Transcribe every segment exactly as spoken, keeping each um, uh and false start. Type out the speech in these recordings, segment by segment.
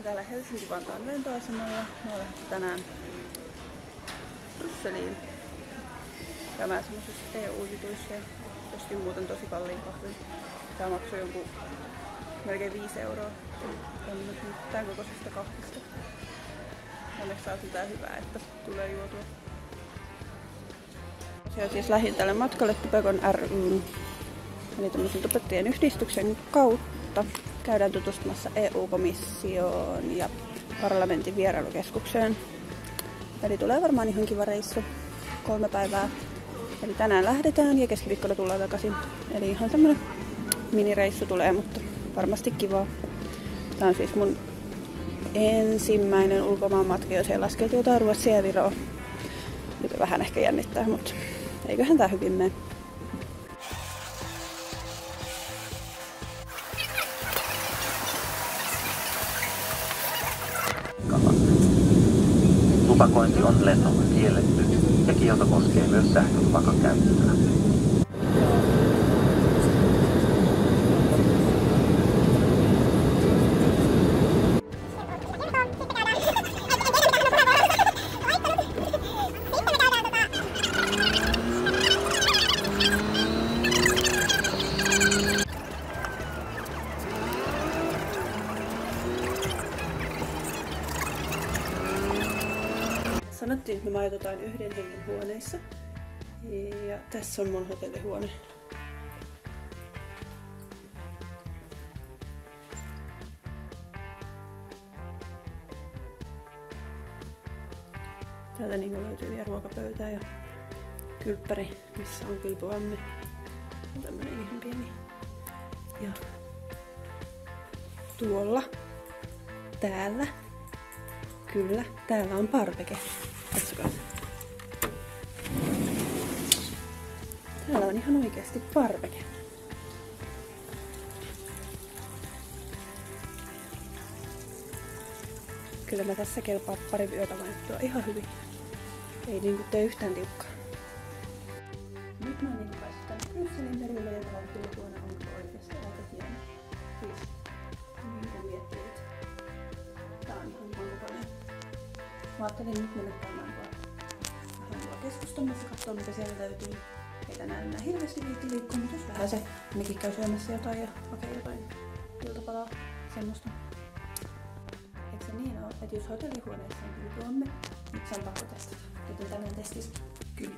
täällä Helsinki-Vantaan lentoasemalla. Mä olen tänään Brysseliin käymään semmosissa E U-jutuissa ja ostin muuten tosi kalliin kahvin. Tää maksoi jonkun melkein viisi euroa tämän kokoisesta kahvista. Onneksi saa tää hyvää, että tulee juotua. Se on siis lähin tälle matkalle Tupekon ry, eli tämmöisen tubettajien yhdistyksen kautta. Käydään tutustumassa E U-komissioon ja parlamentin vierailukeskukseen. Eli tulee varmaan ihan kiva reissu. Kolme päivää. Eli tänään lähdetään ja keskiviikkona tullaan takaisin. Eli ihan tämmönen minireissu tulee, mutta varmasti kivaa. Tää on siis mun ensimmäinen ulkomaanmatka, jos ei laskeutu jotain Ruotsia ja Viroa. Nyt vähän ehkä jännittää, mutta eiköhän tää hyvin mene. Tupakointi on lennolla kielletty ja kielto koskee myös sähkötupakan käyttöä. Sanottiin, että me majoitutaan yhden hengen huoneissa. Ja tässä on mun hotellihuone. Täältä niin löytyy vielä ruokapöytää ja kylppäri, missä on kylpyammi. Tämmönen ihan pieni. Ja tuolla, täällä, kyllä, täällä on parveke. Katsokaa. Täällä on ihan oikeasti parveke. Kyllä mä tässä kelpaa pari yötä majoittua ihan hyvin. Ei niinku tee yhtään tiukkaa. Nyt mä oon niinku päässyt tänne Brysselin perille ja täällä on kyllä tuona on oikeasti aika hieno. Siis niinku miettii, että tää on ihan mankokoinen. Mä ajattelin nyt mennä käymään vähän tuolla keskustamassa, katsoa mitä siellä löytyy. Ei tänään enää hirveästi viitti liikkua, mutta jos vähän se mekin käy syömässä jotain ja hakee jotain iltapalaa, semmoista. Eikö se niin ole, että jos hotellihuoneessa on kylpyammi, nyt se on pakko testata. Joten tänään testis kyllä.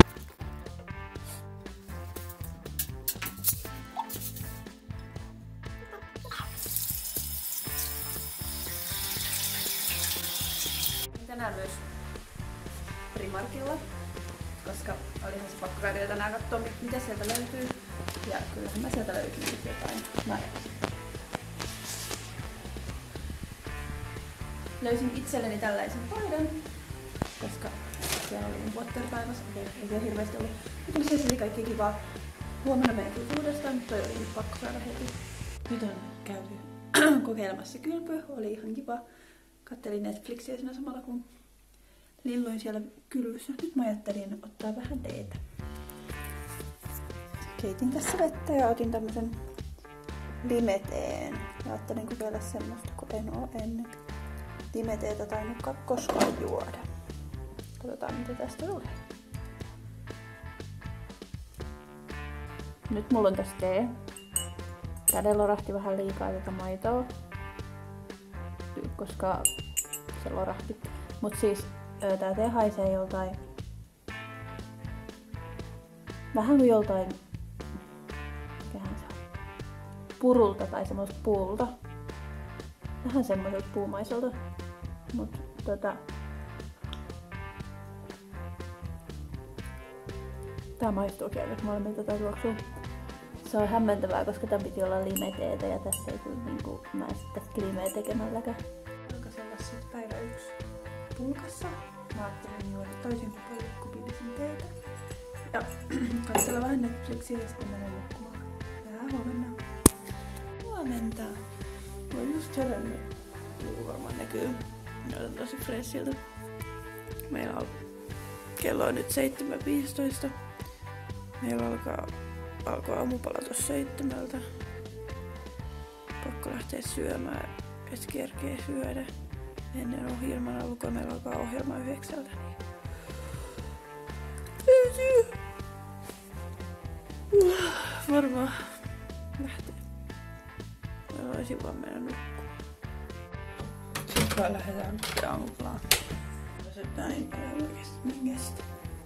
Tänään myös Primarkilla, koska olihan se pakko käydä tänään katsoa, mitä sieltä löytyy. Ja kyllähän mä sieltä löytyy jotain. Mä löysin itselleni tällaisen paidan, koska siellä oli mun Potter-päivässä. Okei, ei siellä hirveästi ollut. Mutta se oli kaikki kivaa. Huomenna menee uudestaan, mutta toi oli nyt pakko saada heti. Nyt on käyty kokeilemassa kylpyä, oli ihan kiva. Kattelin Netflixiä siinä samalla kun lilluin siellä kylvyssä. Nyt mä ajattelin ottaa vähän teetä. Keitin tässä vettä ja otin tämmösen limeteen. Ja ajattelin kokeilla semmoista, kun en oo ennen limeteetä tainnutkaan koskaan juoda. Katsotaan mitä tästä tulee. Nyt mulla on tässä tee. Kädellä lorahti vähän liikaa tätä maitoa, koska se lorahti. Mut siis tää tee haisee joltain vähän kuin joltain mikähän se on, purulta tai semmoista puulta. Vähän semmoiselta puumaiselta. Mut tota tää maistuu kielellä molemmilta tää tuoksuu. Se on hämmentävää, koska tää piti olla limeteetä ja tässä ei kyllä niinku mä en sitten limeä tekemälläkään. Alkasella sit päivä yksi pulkassa. Mä ajattelin juoda toisen kupillisen teetä. Ja katsella vähän Netflixiä ja sitten menen nukkumaan. Tää huomenna. Huomenta. Mä oon just herännyt. Joku varmaan näkyy. Näytän tosi freshiltä. Meillä on kello on nyt seitsemän viisitoista. Meillä alkaa alkoi aamupala tuossa seitsemältä. Pakko lähteä syömään et kerkee syödä ennen ohjelman alkua. Meillä alkaa ohjelma yhdeksältä. Niin varmaan lähtee. Mä voisin vaan mennä nukkumaan. Sitten vaan lähdetään aamuplaan. Tää niin paljon oikeesti niin kestä.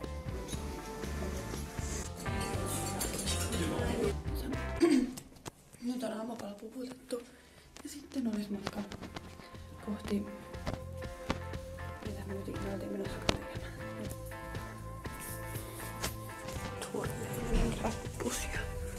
Nyt on aamupala puputettu. Ja sitten olis matka kohti... Mitä me nyt ikinä oltiin menossa tekemään. Tuoreinen rappusia.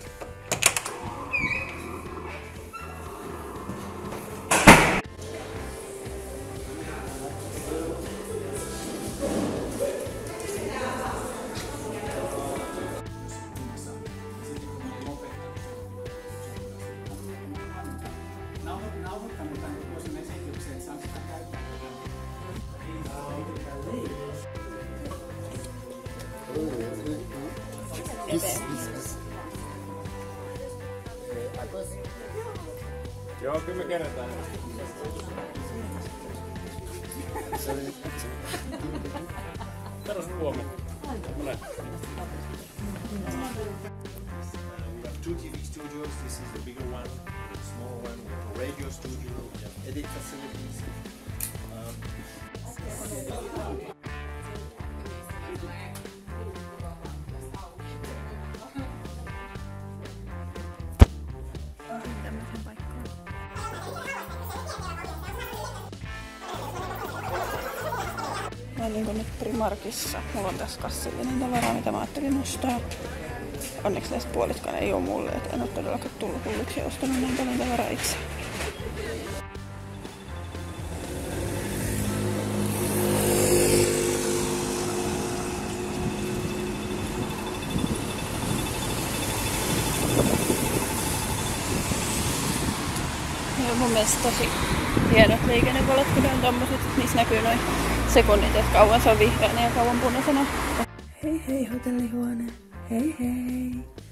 Joo, kyllä me kerätään. Terveys huomenna. We have two T V studios. This is the bigger one, the smaller one. We have a radio studio. We have edit facilities. Um, Mä oon niinku nyt Primarkissa. Mulla on tässä kassillinen tavaraa, mitä mä ajattelin ostaa. Onneksi näistä puolitkaan ei oo mulle, et en oo todellakaan tullut hulluksi ja ostanut niin paljon tavaraa itse. Ja mun mielestä tosi hienot liikennevalot, kun ne on tommoset, että niissä näkyy noin sekunnit, että kauan se on vihreänä ja kauan punaisena. Hei hei hotellihuone, hei hei!